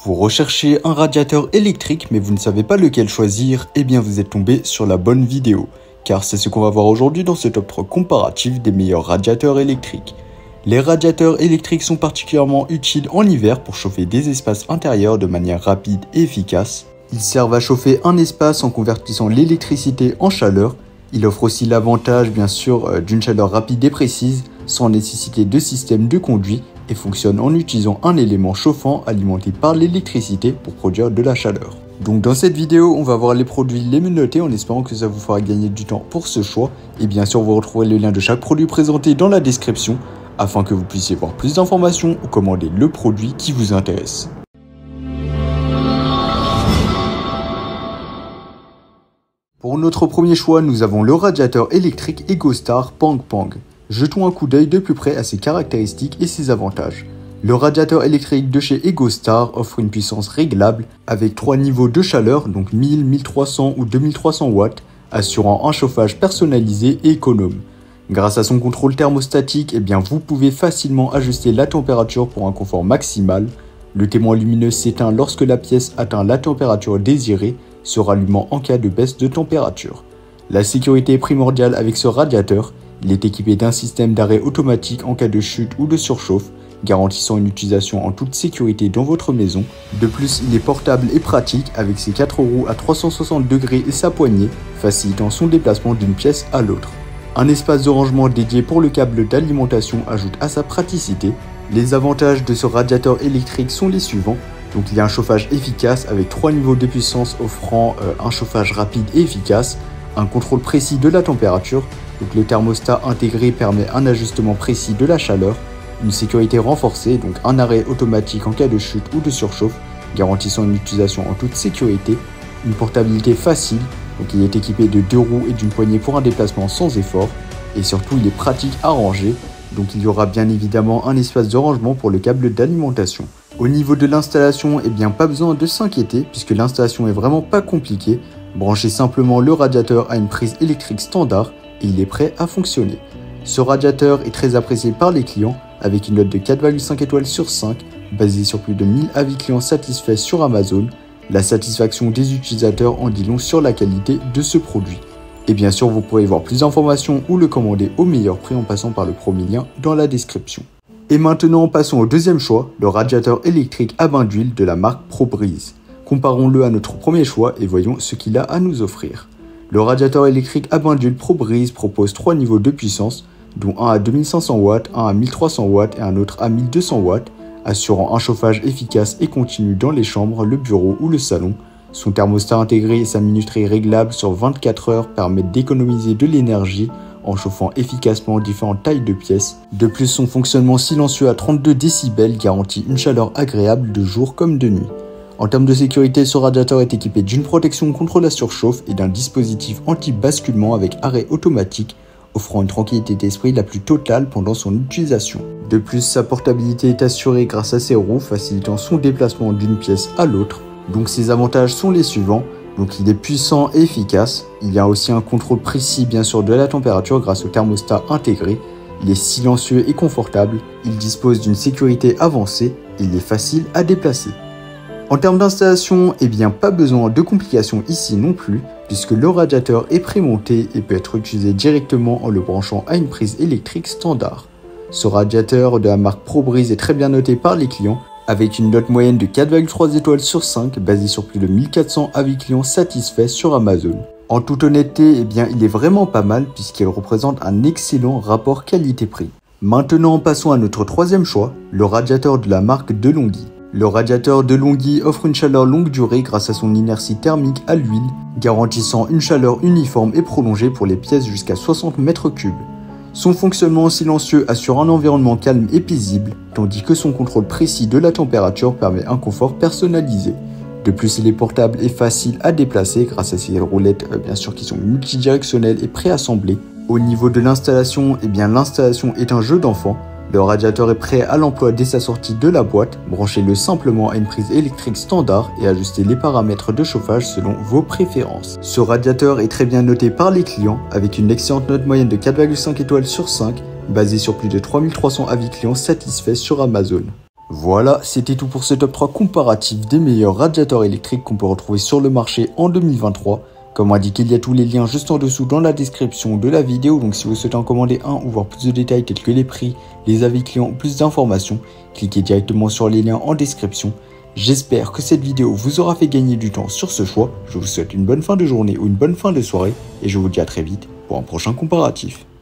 Vous recherchez un radiateur électrique mais vous ne savez pas lequel choisir, eh bien vous êtes tombé sur la bonne vidéo. Car c'est ce qu'on va voir aujourd'hui dans ce top 3 comparatif des meilleurs radiateurs électriques. Les radiateurs électriques sont particulièrement utiles en hiver pour chauffer des espaces intérieurs de manière rapide et efficace. Ils servent à chauffer un espace en convertissant l'électricité en chaleur. Il offre aussi l'avantage bien sûr d'une chaleur rapide et précise sans nécessiter de système de conduit et fonctionne en utilisant un élément chauffant alimenté par l'électricité pour produire de la chaleur. Donc dans cette vidéo, on va voir les produits les mieux notés en espérant que ça vous fera gagner du temps pour ce choix. Et bien sûr, vous retrouverez le lien de chaque produit présenté dans la description afin que vous puissiez voir plus d'informations ou commander le produit qui vous intéresse. Pour notre premier choix, nous avons le radiateur électrique EcoStar Pang Pang. Jetons un coup d'œil de plus près à ses caractéristiques et ses avantages. Le radiateur électrique de chez EcoStar offre une puissance réglable avec 3 niveaux de chaleur, donc 1000, 1300 ou 2300 watts, assurant un chauffage personnalisé et économe. Grâce à son contrôle thermostatique, vous pouvez facilement ajuster la température pour un confort maximal. Le témoin lumineux s'éteint lorsque la pièce atteint la température désirée, se rallumant en cas de baisse de température. La sécurité est primordiale avec ce radiateur. Il est équipé d'un système d'arrêt automatique en cas de chute ou de surchauffe, garantissant une utilisation en toute sécurité dans votre maison. De plus, il est portable et pratique avec ses 4 roues à 360 degrés et sa poignée, facilitant son déplacement d'une pièce à l'autre. Un espace de rangement dédié pour le câble d'alimentation ajoute à sa praticité. Les avantages de ce radiateur électrique sont les suivants. Donc il y a un chauffage efficace avec 3 niveaux de puissance offrant un chauffage rapide et efficace, un contrôle précis de la température. Donc le thermostat intégré permet un ajustement précis de la chaleur, une sécurité renforcée, donc un arrêt automatique en cas de chute ou de surchauffe, garantissant une utilisation en toute sécurité, une portabilité facile, donc il est équipé de 2 roues et d'une poignée pour un déplacement sans effort, et surtout il est pratique à ranger, donc il y aura bien évidemment un espace de rangement pour le câble d'alimentation. Au niveau de l'installation, pas besoin de s'inquiéter puisque l'installation est vraiment pas compliquée, branchez simplement le radiateur à une prise électrique standard, et il est prêt à fonctionner. Ce radiateur est très apprécié par les clients avec une note de 4,5 étoiles sur 5 basée sur plus de 1000 avis clients satisfaits sur Amazon. La satisfaction des utilisateurs en dit long sur la qualité de ce produit. Et bien sûr, vous pourrez voir plus d'informations ou le commander au meilleur prix en passant par le premier lien dans la description. Et maintenant, passons au deuxième choix, le radiateur électrique à bain d'huile de la marque ProBreeze. Comparons-le à notre premier choix et voyons ce qu'il a à nous offrir. Le radiateur électrique à bain d'huile ProBreeze propose 3 niveaux de puissance, dont un à 2500 watts, un à 1300 watts et un autre à 1200 watts, assurant un chauffage efficace et continu dans les chambres, le bureau ou le salon. Son thermostat intégré et sa minuterie réglable sur 24 heures permettent d'économiser de l'énergie en chauffant efficacement différentes tailles de pièces. De plus, son fonctionnement silencieux à 32 décibels garantit une chaleur agréable de jour comme de nuit. En termes de sécurité, ce radiateur est équipé d'une protection contre la surchauffe et d'un dispositif anti-basculement avec arrêt automatique, offrant une tranquillité d'esprit la plus totale pendant son utilisation. De plus, sa portabilité est assurée grâce à ses roues, facilitant son déplacement d'une pièce à l'autre. Donc ses avantages sont les suivants. Donc il est puissant et efficace. Il y a aussi un contrôle précis bien sûr de la température grâce au thermostat intégré. Il est silencieux et confortable. Il dispose d'une sécurité avancée et il est facile à déplacer. En termes d'installation, pas besoin de complications ici non plus, puisque le radiateur est prémonté et peut être utilisé directement en le branchant à une prise électrique standard. Ce radiateur de la marque ProBreeze est très bien noté par les clients, avec une note moyenne de 4,3 étoiles sur 5, basée sur plus de 1400 avis clients satisfaits sur Amazon. En toute honnêteté, il est vraiment pas mal, puisqu'il représente un excellent rapport qualité-prix. Maintenant, passons à notre troisième choix, le radiateur de la marque DeLonghi. Le radiateur DeLonghi offre une chaleur longue durée grâce à son inertie thermique à l'huile, garantissant une chaleur uniforme et prolongée pour les pièces jusqu'à 60 mètres cubes. Son fonctionnement silencieux assure un environnement calme et paisible, tandis que son contrôle précis de la température permet un confort personnalisé. De plus, il est portable et facile à déplacer grâce à ses roulettes qui sont multidirectionnelles et préassemblées. Au niveau de l'installation, l'installation est un jeu d'enfant. Le radiateur est prêt à l'emploi dès sa sortie de la boîte. Branchez-le simplement à une prise électrique standard et ajustez les paramètres de chauffage selon vos préférences. Ce radiateur est très bien noté par les clients avec une excellente note moyenne de 4,5 étoiles sur 5 basée sur plus de 3300 avis clients satisfaits sur Amazon. Voilà, c'était tout pour ce top 3 comparatif des meilleurs radiateurs électriques qu'on peut retrouver sur le marché en 2023. Comme indiqué, il y a tous les liens juste en dessous dans la description de la vidéo, donc si vous souhaitez en commander un ou voir plus de détails tels que les prix, les avis clients, plus d'informations, cliquez directement sur les liens en description. J'espère que cette vidéo vous aura fait gagner du temps sur ce choix. Je vous souhaite une bonne fin de journée ou une bonne fin de soirée et je vous dis à très vite pour un prochain comparatif.